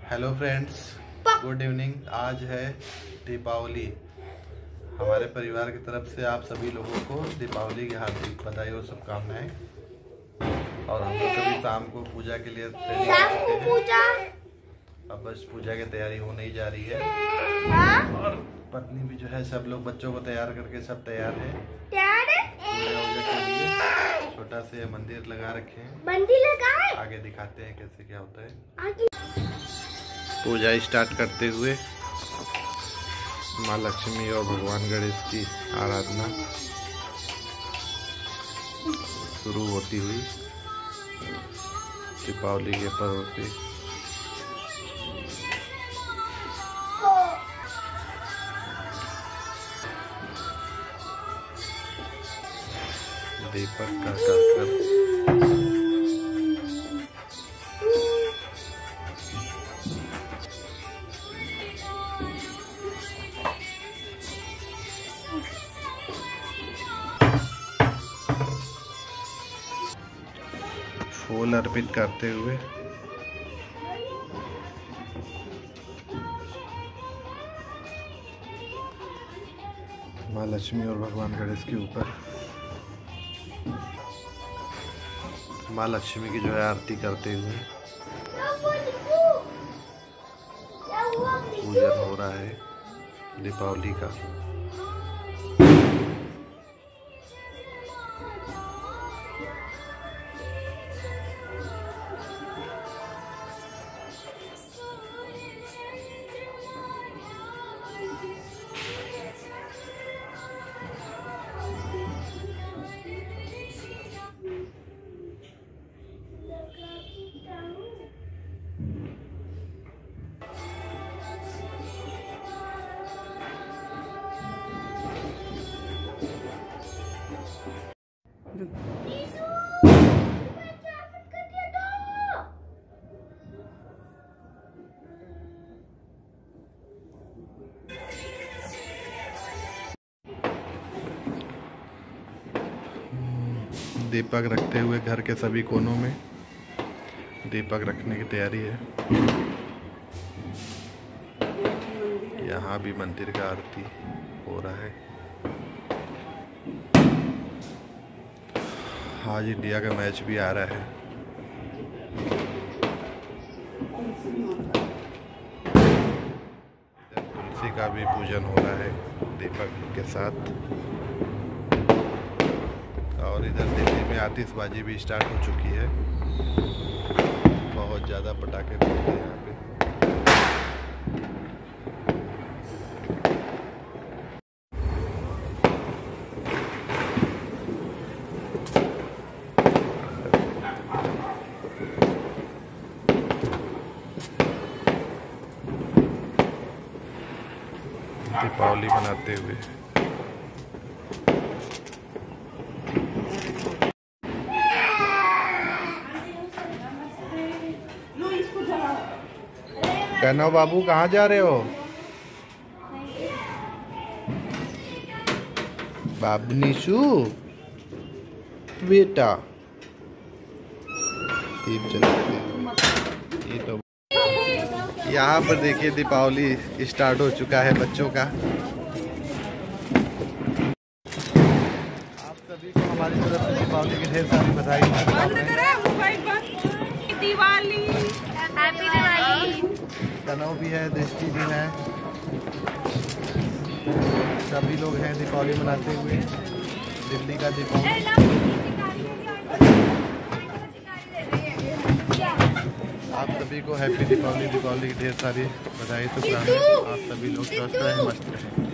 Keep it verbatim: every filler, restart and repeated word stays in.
Hello friends, good evening. आज है दीपावली। हमारे परिवार की तरफ से आप सभी लोगों को दीपावली की हार्दिक बधाई और शुभकामनाएं। और हम लोग कभी शाम को पूजा के लिए तैयारी करते हैं। अब बस पूजा की तैयारी होने ही जा रही है और पत्नी भी जो है सब लोग बच्चों को तैयार करके सब तैयार है पूजा वूजा के लिए। छोटा से मंदिर लगा रखे हैं, मंदिर लगाए, आगे दिखाते हैं कैसे क्या होता है। पूजा स्टार्ट करते हुए माँ लक्ष्मी और भगवान गणेश की आराधना शुरू होती हुई दीपावली के पर्व पे दीपक का कर फूल अर्पित करते हुए माँ लक्ष्मी और भगवान गणेश के ऊपर माँ लक्ष्मी की जो है आरती करते हुए पूजन हो रहा है दीपावली का। दीपक रखते हुए घर के सभी कोनों में दीपक रखने की तैयारी है। यहाँ भी मंदिर का आरती हो रहा है। आज इंडिया का मैच भी आ रहा है। तुलसी का भी पूजन हो रहा है दीपक के साथ। और इधर दिल्ली में आतिशबाजी भी स्टार्ट हो चुकी है। बहुत ज़्यादा पटाखे फूटते हैं यहाँ पे। दीपावली मनाते हुए कहना बाबू कहाँ जा रहे हो? बाबू निशु बेटा दीप जलाते ये तो यहाँ पर देखिए दीपावली स्टार्ट हो चुका है बच्चों का। आप सभी को हमारी तरफ से दीपावली की ढेर सारी बधाई। दिवाली हैप्पी दिवाली। कनौ भी है, दृष्टि भी है, सभी लोग हैं दीपावली मनाते हुए। दिल्ली का दीपावली। आप सभी को हैप्पी दीपावली। दीपावली की ढेर सारी बधाई। तो आप सभी लोग स्वस्थ रहें, मस्त रहें।